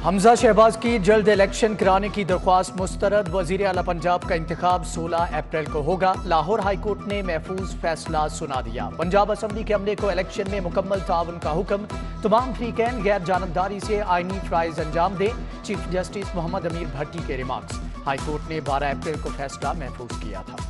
हमजा शहबाज की जल्द इलेक्शन कराने की दरख्वास्त मुस्तरद। वजीर आला पंजाब का इंतखाब 16 अप्रैल को होगा। लाहौर हाईकोर्ट ने महफूज फैसला सुना दिया। पंजाब असम्बली के अमले को इलेक्शन में मुकम्मल ताउन का हुक्म। तमाम फ्रीकैन गैर जानबदारी से आईनी फ्राइज अंजाम दें। चीफ जस्टिस मोहम्मद अमीर भट्टी के रिमार्क्स। हाईकोर्ट ने 12 अप्रैल को फैसला महफूज किया था।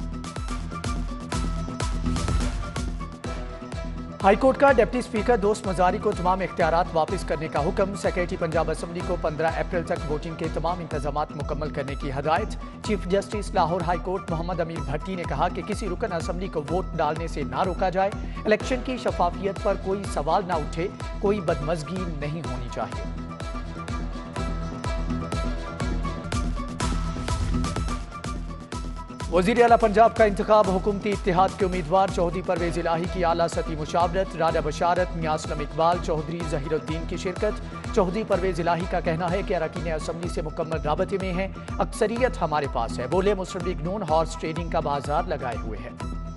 हाईकोर्ट का डिप्टी स्पीकर दोस्त मजारी को तमाम इख्तियारात वापस करने का हुक्म। सेक्रेटरी पंजाब असम्बली को 15 अप्रैल तक वोटिंग के तमाम इंतजामात मुकम्मल करने की हदायत। Chief justice Lahore high court Mohammad Amir Bhatti ने कहा कि किसी रुकन असम्बली को वोट डालने से ना रोका जाए। इलेक्शन की शफाफियत पर कोई सवाल ना उठे, कोई बदमजगी नहीं होनी चाहिए। वजीर आला पंजाब का इंतखाब हुकूमती इत्तेहाद के उम्मीदवार चौधरी परवेज इलाही की आला सती मुशावरत। राजा बशारत, मियां असलम इकबाल, चौधरी जहीरुद्दीन की शिरकत। चौधरी परवेज इलाही का कहना है कि अरकान असम्बली से मुकम्मल राबते में है। अक्सरियत हमारे पास है। बोले मुस्लिम लीग नून हॉर्स ट्रेडिंग का बाजार लगाए हुए है।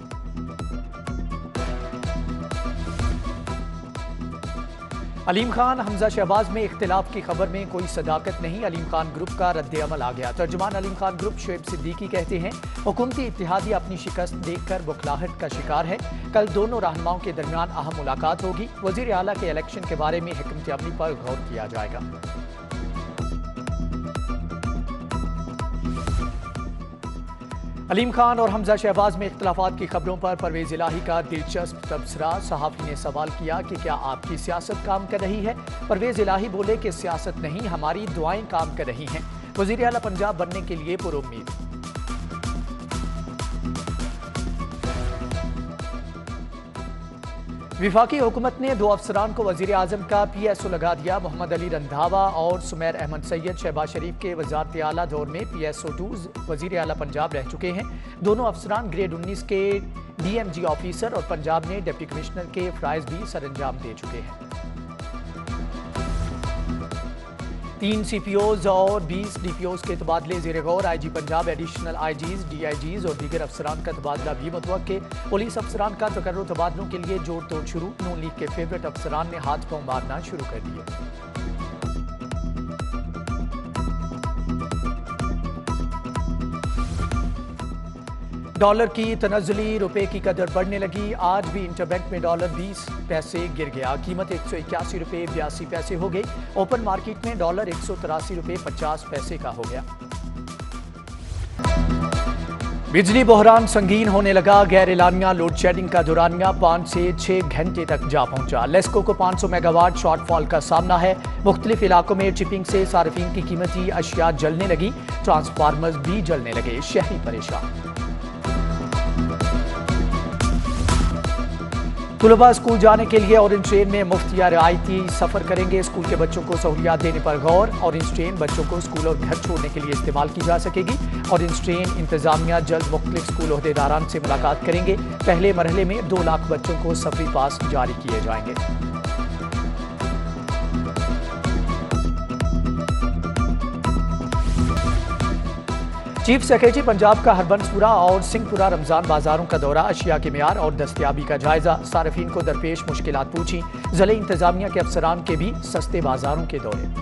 अलीम खान हमजा शहबाज में इख्तिलाफ की खबर में कोई सदाकत नहीं। अलीम खान ग्रुप का रद्द अमल आ गया। तर्जुमान अलीम खान ग्रुप शुएब सिद्दीकी कहते हैं हुकूमती इत्तेहादी अपनी शिकस्त देखकर बुखलाहट का शिकार है। कल दोनों रहनुमाओं के दरमियान अहम मुलाकात होगी। वजीर आला के इलेक्शन के बारे में हिकमत अमली पर गौर किया जाएगा। अलीम खान और हमजा शहबाज में इख्तिलाफात की खबरों पर परवेज इलाही का दिलचस्प तबसरा। सहाफ़ी ने सवाल किया कि क्या आपकी सियासत काम कर रही है। परवेज इलाही बोले कि सियासत नहीं, हमारी दुआएं काम कर रही हैं। वज़ीर आला पंजाब बनने के लिए पुरुम्मीद। विफाकी हुकूमत ने 2 अफसरान को वजीर आजम का PSO लगा दिया। मोहम्मद अली रंधावा और सुमैर अहमद सैयद शहबाज शरीफ के वजारत आला दौर में PSO2 वजीर आला पंजाब रह चुके हैं। दोनों अफसरान ग्रेड 19 के DMG ऑफिसर और पंजाब में डिप्टी कमिश्नर के फ्राइज भी सरअंजाम दे चुके हैं। 3 CPOs और 20 DPOs के तबादले ज़ेर गौर। IG Punjab, additional IGs, DIGs और दीगर अफसरान का तबादला भी मुतवक्के। पुलिस अफसरान का तकर्रुर तबादलों के लिए जोड़ तोड़ शुरू। नून लीग के फेवरेट अफसरान ने हाथ पांव मारना शुरू कर दिए। डॉलर की तनज़्ज़ुली, रुपए की कदर बढ़ने लगी। आज भी इंटरबैंक में डॉलर 20 पैसे गिर गया। कीमत 181 रुपये 82 पैसे हो गई। ओपन मार्केट में डॉलर 183 रुपये 50 पैसे का हो गया। बिजली बहरान संगीन होने लगा। गैर एलानिया लोड शेडिंग का दौरानिया 5 से 6 घंटे तक जा पहुंचा। लेस्को को 500 मेगावाट शॉर्टफॉल का सामना है। मुख्तलिफ इलाकों में चिपिंग से सार्फिन की कीमती अशिया जलने लगी। ट्रांसफार्मर्स भी जलने लगे। शहरी परेशान। तुलबा स्कूल जाने के लिए ऑरेंज ट्रेन में मुफ्त या रियायती सफर करेंगे। स्कूल के बच्चों को सहूलियात देने पर गौर। ऑरेंज ट्रेन बच्चों को स्कूल और घर छोड़ने के लिए इस्तेमाल की जा सकेगी। ऑरेंज ट्रेन इंतजामिया जल्द मुख्तलिफ स्कूल ओहदेदारान से मुलाकात करेंगे। पहले मरहले में 2 लाख बच्चों को सफरी पास जारी किए जाएंगे। चीफ सेक्रेटरी पंजाब का हरबंसपुरा और सिंहपुरा रमजान बाजारों का दौरा। अशिया के मियार और दस्तयाबी का जायजा। सार्फिन को दरपेश मुश्किलात पूछी। ज़िले इंतजामिया के अफसरान के भी सस्ते बाजारों के दौरे।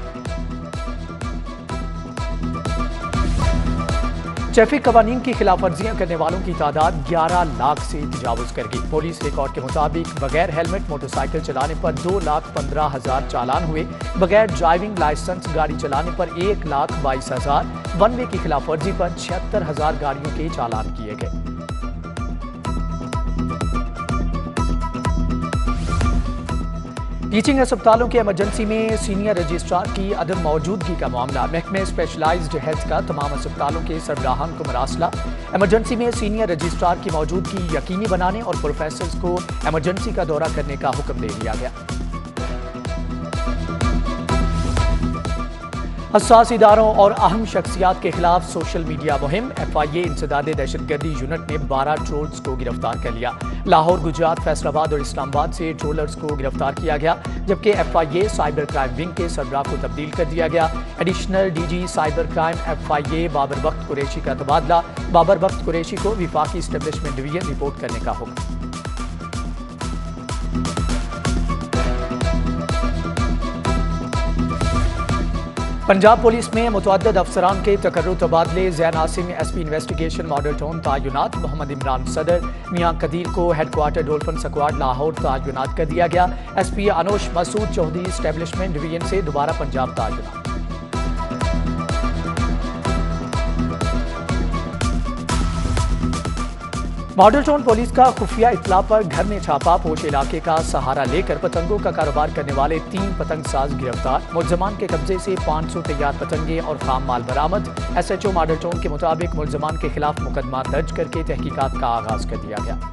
ट्रैफिक कवानीन की खिलाफ वर्जियां करने वालों की तादाद 11 लाख से तजावुज कर गई। पुलिस रिकॉर्ड के मुताबिक बगैर हेलमेट मोटरसाइकिल चलाने पर 2,15,000 चालान हुए। बगैर ड्राइविंग लाइसेंस गाड़ी चलाने पर 1,22,000। वन वे की खिलाफ वर्जी पर 76,000 गाड़ियों के चालान किए गए। टीचिंग अस्पतालों के इमरजेंसी में सीनियर रजिस्ट्रार की अदम मौजूदगी का मामला। महकमे स्पेशलाइज्ड हेल्थ का तमाम अस्पतालों के सरबराहान को मरासला। इमरजेंसी में सीनियर रजिस्ट्रार की मौजूदगी यकीनी बनाने और प्रोफेसर्स को इमरजेंसी का दौरा करने का हुक्म दे दिया गया। हसास इदारों और अहम शख्सियात के खिलाफ सोशल मीडिया मुहिम। FIA इंसदादे दहशतगर्दी यूनिट ने 12 ट्रोल्स को गिरफ्तार कर लिया। लाहौर, गुजरात, फैसलाबाद और इस्लामाबाद से ट्रोलर्स को गिरफ्तार किया गया, जबकि FIA साइबर क्राइम विंग के सरबराह को तब्दील कर दिया गया। Additional DG cyber crime FIA Babar Bakht Qureshi का तबादला। बाबर बख्त कुरैशी को विफाकी एस्टेब्लिशमेंट डिवीजन रिपोर्ट करने का हुक्म। पंजाब पुलिस में मुतअद्दिद अफसरान के तकर्रुर तबादले। Zain Asim SP investigation model town तयनात। मोहम्मद इमरान सदर मियां कदीर को हेडक्वार्टर डोल्फिन स्क्वाड लाहौर तयनात कर दिया गया। SP Anush Masood Chaudhry establishment division से दोबारा पंजाब तयनात। मॉडल टाउन पुलिस का खुफिया इत्तला पर घर में छापा। पोश इलाके का सहारा लेकर पतंगों का कारोबार करने वाले 3 पतंगसाज गिरफ्तार। मुल्जमान के कब्जे से 500 तैयार पतंगे और खाम माल बरामद। SHO मॉडल टाउन के मुताबिक मुल्जमान के खिलाफ मुकदमा दर्ज करके तहकीकात का आगाज कर दिया गया।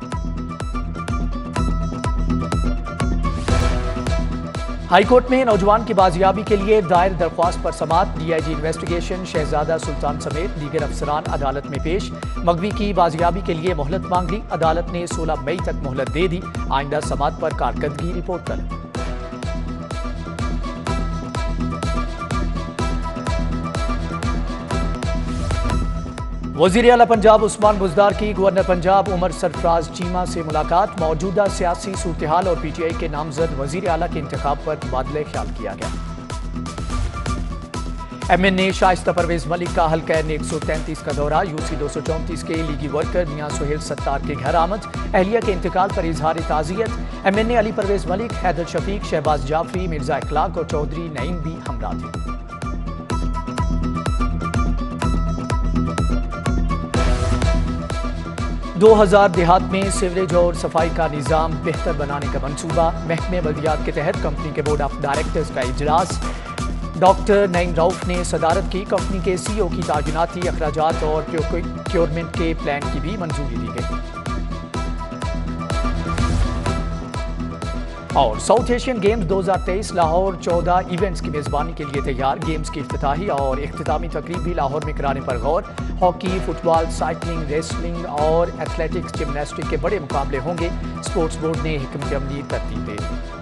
हाईकोर्ट में नौजवान की बाजियाबी के लिए दायर दरख्वास्त पर समाअत। DIG इन्वेस्टिगेशन शहजादा सुल्तान समेत दीगर अफसरान अदालत में पेश। मगवी की बाजियाबी के लिए मोहलत मांग ली। अदालत ने 16 मई तक मोहलत दे दी। आइंदा समाअत पर कारकर्दगी रिपोर्ट तलब। वज़ीर आला पंजाब उस्मान बुज़दार की गवर्नर पंजाब उमर सरफराज चीमा से मुलाकात। मौजूदा सियासी सूरत-ए-हाल और PTI के नामजद वज़ीर आला के इंतखाब पर तबादले ख्याल किया गया। MNA शाइस्ता परवेज मलिक का हल्का N 133 का दौरा। UC 234 के लीगी वर्कर मियां सुहेल सत्तार के घर आमद। अहलिया के इंतकाल पर इजहार ताज़ियत। MNA अली परवेज मलिक, हैदर शफीक, शहबाज जाफरी, मिर्जा इखलाक और चौधरी नईम भी हमरा थे। 2000 देहात में सीवरेज और सफाई का निज़ाम बेहतर बनाने का मंसूबा। महकमे बल्दियात के तहत कंपनी के बोर्ड ऑफ डायरेक्टर्स का इजलास। डॉक्टर नईम रऊफ ने सदारत की। कंपनी के CEO की तैनाती, अखराजात और प्रोक्योरमेंट के प्लान की भी मंजूरी दी गई। और South Asian games 2023 Lahore 14 events की मेजबानी के लिए तैयार। गेम्स की इफ्तिताही और इख्तितामी तकरीब भी लाहौर में कराने पर गौर। हॉकी, फुटबॉल, साइकिलिंग, रेसलिंग और एथलेटिक्स, जिमनास्टिक के बड़े मुकाबले होंगे। स्पोर्ट्स बोर्ड ने हिकमत अमली तरतीब दे दी।